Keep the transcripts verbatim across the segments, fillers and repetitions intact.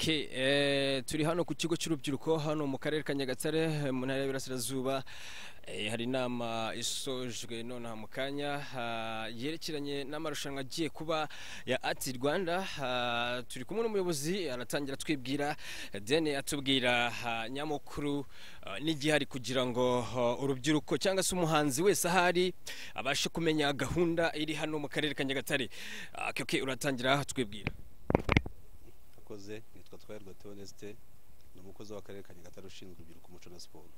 Okay, eh turi hano ku kigo cy'urubyiruko hano mu karere ka Nyagatare mu ntara y'Iburasirazuba. Eh, hari inama isojwe none mu kanya yerekeranye n'amarushanwa agiye kuba ya Ati Rwanda. Turi kumwe n'umuyobozi aratangira twibwira dene atubwira nyamukuru n'igihari kugira ngo urubyiruko cyangwa se umuhanzi wese ahari abashe kumenya gahunda iri hano mu karere ka Nyagatare. Okay, uratangira twibwira. Koze nitwa Twahirwa Theoneste ni umukozi w'akarere ka Nyagatare ushinzwe urubyiruko umuco na siporo.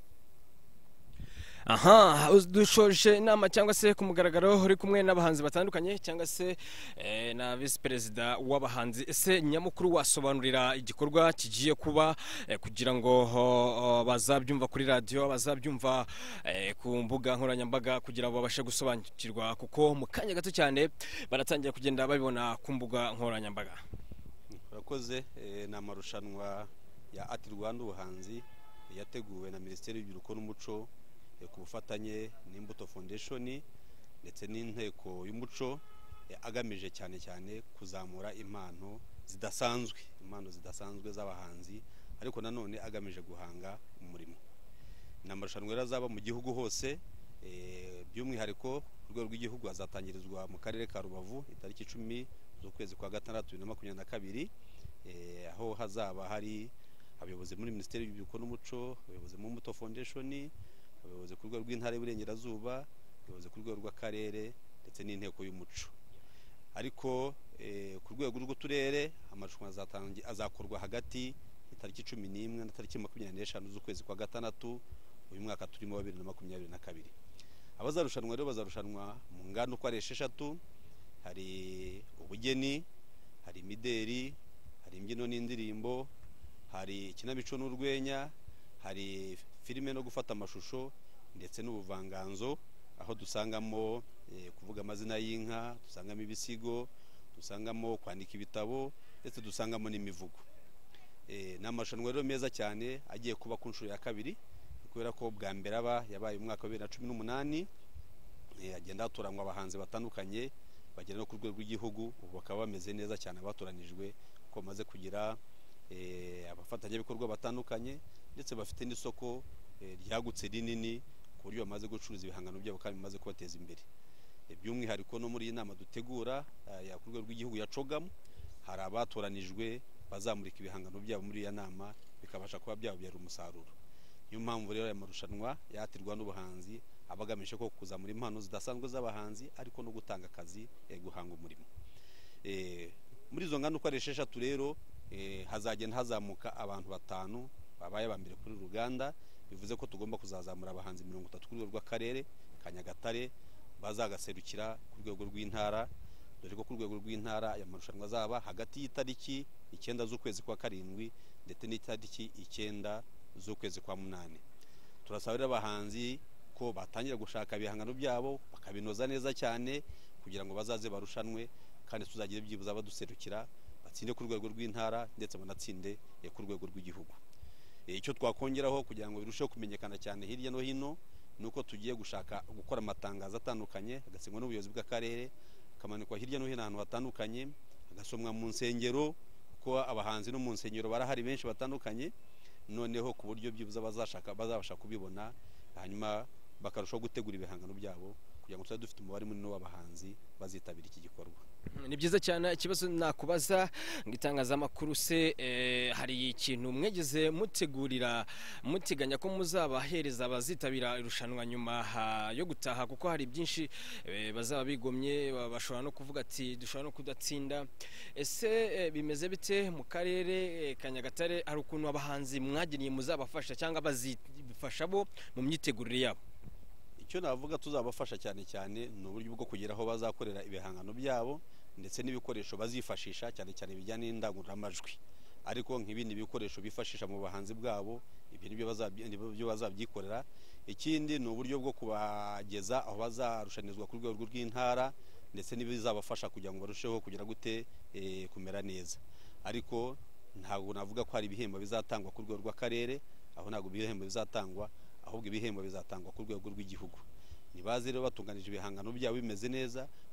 Aha, dushoje inama cyangwa se ku mugaragaro uri kumwe n'abahanzi batandukanye cyangwa se eh, na vice perezida w'abahanzi. Ese nyamukuru wasobanurira igikorwa kigiye kuba eh, kugira ngo oh, bazabyumva kuri radio, bazabyumva eh, ku mbuga nkoranyambaga kugira ngo babashe gusobanukirwa, kuko mu kanya gato cyane baratangira kugenda babibona ku mbuga nkoranyambaga. Urakoze. eh, ni amarushanwa ya Ati Rwanda ubuhanzi yateguwe na Minisiteri y'Urubyiruko n'Umuco eh, ku bufatanye n'Imbuto Foundation ndetse n'inteko y'umuco eh, agamije cyane cyane kuzamura impano zidasanzwe impano zidasanzwe z'abahanzi, ariko nanone agamije guhanga umurimo. Ni amarushanwa yazaba mu gihugu hose, eh, by'umwihariko ku rwego rw'igihugu azatangirizwa mu karere ka Rubavu itariki icumi z'ukwezi kwa gatandatu bibiri na makumyabiri na kabiri, eh, aho hazaba hari abayobozi muri Minisiteri y'Urubyiruko n'Umuco, abayobozi mu Imbuto Foundation, abayobozi ku rwego rw'intara y'Iburengerazuba, abayobozi ku rwego rw'akarere ndetse n'inteko y'umuco. Ariko eh, ku rwego rw'uturere amarushanwa azakorwa hagati itariki cumi n'imwe na tariki makumyabiri n'eshanu z'ukwezi kwa gatandatu uyu mwaka turimo wa bibiri na makumyabiri na kabiri. Abazarushanwa rero bazarushanwa mu ngano uko ari esheshatu. Hari ubugeni, hari imideri, hari imbyino n'indirimbo, hari ikinamico n'urwenya, hari filime no gufata amashusho ndetse n'ubuvanganzo, aho dusangamo eh, kuvuga amazina y'inka, dusangamo ibisigo, dusangamo kwandika ibitabo ndetse dusangamo n'imivugo. Eh, n'amarushanwa rero meza cyane agiye kuba ku nshuro ya kabiri, kubera ko bwa mbere aba yabaye umwaka wa bibiri na cumi n'umunani, eh, agenda hatoranywa abahanzi batandukanye bagera no ku rwego rw'igihugu. Ubu bakaba bameze neza cyane abatoranijwe ko bamaze kugira eh, abafatanyabikorwa batandukanye ndetse bafite n'isoko eh, ryagutse rinini ku buryo bamaze gucuruza ibihangano byabo kandi bimaze kubateza imbere. E, by'umwihariko no muri iyi nama dutegura ya ku rwego rw'igihugu ya Cogam hari abatoranijwe bazamurika ibihangano byabo muri iyi nama bikabasha kuba byabyara umusaruro. Niyo mpamvu rero aya marushanwa yatirwa n'ubuhanzi abagamije ko kuzamura impano zidasanzwe z'abahanzi ariko no gutanga akazi eh, guhanga umurimo. Eh, muri izo ngano uko ari esheshatu rero eh, hazagenda hazamuka abantu batanu babaye abambere kuri Ruganda. Bivuze ko tugomba kuzazamura abahanzi mirongo itatu ku rwego rw'akarere ka Nyagatare bazagaserukira ku rwego rw'intara, dore ko ku rwego rw'intara aya marushanwa azaba hagati y'itariki icyenda z'ukwezi kwa karindwi ndetse n'itariki icyenda z'ukwezi kwa munani. Turasaba rero abahanzi ko batangira gushaka ibihangano byabo bakabinoza neza cyane kugira ngo bazaze barushanwe kandi tuzagire byibuza baduserukira batsinde ku rwego rw'intara ndetse banatsinde ku rwego rw'igihugu. Icyo twakongeraho kugira ngo birusheho kumenyekana cyane hirya no hino nuko tugiye gushaka gukora amatangazo atandukanye agasinywa n'ubuyobozi bw'akarere, kamanikwa hirya no hino ahantu hatandukanye, agasomwa mu nsengero kuko abahanzi no mu nsengero barahari benshi batandukanye, noneho ku buryo byibuza bazashaka bazabasha kubibona hanyuma bakarushaho gutegura ibihangano byabo kugira ngo tuzabe dufite umubare munini w'abahanzi bazitabira iki gikorwa. Ni byiza cyane. Ikibazo nakubaza ngitangazamakuru se eh, hari ikintu mwegeze mutegurira muteganya ko muzabahereza abazitabira irushanwa nyuma yo gutaha, kuko hari byinshi eh, bazaba bigomye bashobora no kuvuga ati dushobora no kudatsinda. Ese eh, bimeze bite mu karere eh, ka Nyagatare? Hari ukuntu abahanzi mwagiriye muzabafasha cyangwa bazifasha bo mu myitegurire yabo? Icyo navuga tuzabafasha cyane cyane ni uburyo bwo kugira aho bazakorera ibihangano byabo ndetse n'ibikoresho bazifashisha cyane cyane bijyanye n'indangururamajwi, ariko nk'ibindi bikoresho bifashisha mu bahanzi bwabo ibyo nibyo bazabyikorera. Ikindi ni uburyo bwo kubageza aho bazarushanizwa ku rwego rw'intara ndetse n'ibizabafasha kugira ngo barusheho kugira gute e, kumera neza. Ariko ntabwo navuga ko hari ibihembo bizatangwa ku rwego rw'akarere, aho ntabwo ibihembo bizatangwa, ahubwo ibihembo bizatangwa ku rwego rw'igihugu. Nibaze rero batunganije ibihangano byabo bimeze neza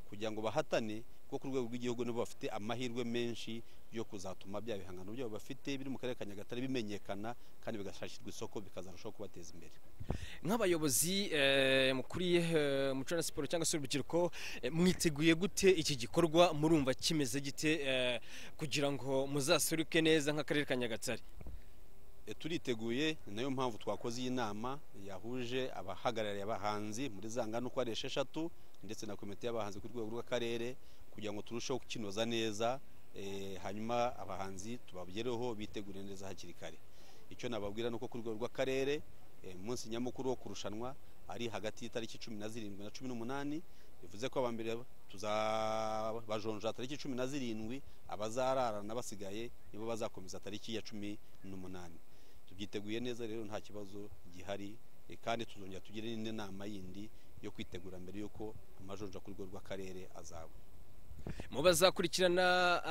kugira ngo bahatane, kuko ku rwego rw'igihugu nibo bafite amahirwe menshi yo kuzatuma bya bihangano byabo bafite biri mu karere ka Nyagatare bimenyekana kandi bigashakirwa isoko bikazarushaho kubateza imbere. Nk'abayobozi mukuriye umuco na siporo cyangwa se urubyiruko, mwiteguye gute iki gikorwa, murumva kimeze gite kugira ngo muzasuruke neza nk'akarere ka Nyagatare? Turiteguye, ni nayo mpamvu twakoze iyi nama yahuje abahagarariye abahanzi muri za ngano uko ari esheshatu ndetse na komite y'abahanzi ku rwego rw'akarere kugira ngo turusheho kukinoza neza, hanyuma abahanzi tubagereho bitegure neza hakiri kare. Icyo nababwira nuko ku rwego rw'akarere umunsi nyamukuru wo kurushanwa ari hagati y'itariki cumi na zirindwi na cumi n'umunani, bivuze ko abambere tuzabajonja tariki cumi na zirindwi, abazararana basigaye nibo bazakomeza tariki ya cumi n'umunani. Tubyiteguye neza rero, nta kibazo gihari, kandi tuzongera tugire n'indi nama yindi yo kwitegura mbere yuko amajonja ku rwego rw'akarere azaba. Mu bazakurikirana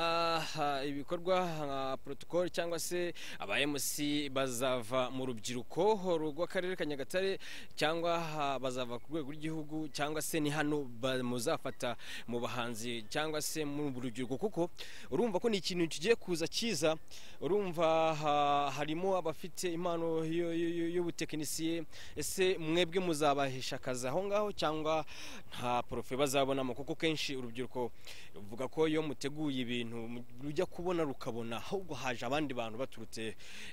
ibikorwa nka protocol cyangwa se aba M C bazava mu rubyiruko rw'akarere ka Nyagatare cyangwa bazava ku rwego rw'igihugu cyangwa se ni hano muzafata mu bahanzi cyangwa se mu rubyiruko, kuko urumva ko ni ikintu kigiye kuza cyiza. Urumva harimo abafite impano y'ubutekinisiye, ese mwebwe muzabahisha akazi aho ngaho cyangwa nta profe bazabonamo? Kuko kenshi urubyiruko ruvuga ko iyo muteguye ibintu rujya kubona rukabona ahubwo haje abandi bantu baturutse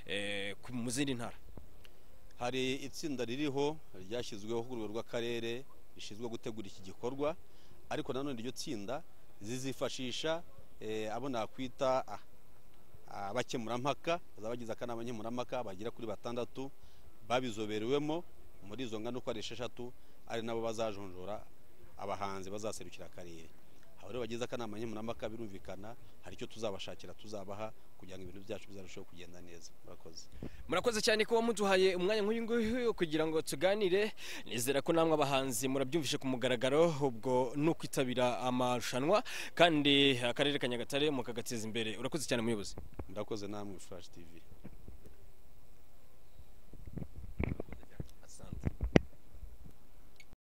mu zindi ntara. Hari itsinda ririho ryashyizweho ku rwego rw'akarere rishinzwe gutegura iki gikorwa, ariko nanone iryo tsinda zizifashisha abo nakwita abakemurampaka, bazabagize akanama nkemurampaka bagera kuri batandatu babizoberewemo muri izo ngano uko ari esheshatu, ari nabo bazajonjora abahanzi bazaserukira akarere. Rero bagize akanama nkemurampaka birumvikana hari icyo tuzabashakira tuzabaha kugira ngo ibintu byacu bizarusheho kugenda neza. Murakoze. Murakoze cyane kuba muduhaye umwanya nk'uyu nguyu kugira ngo tuganire. Nizera ko namwe abahanzi murabyumvishe ku mugaragaro, ubwo no kwitabira amarushanwa kandi akarere ka Nyagatare mukagateza imbere. Urakoze cyane muyobozi. Murakoze namwe Flash T V.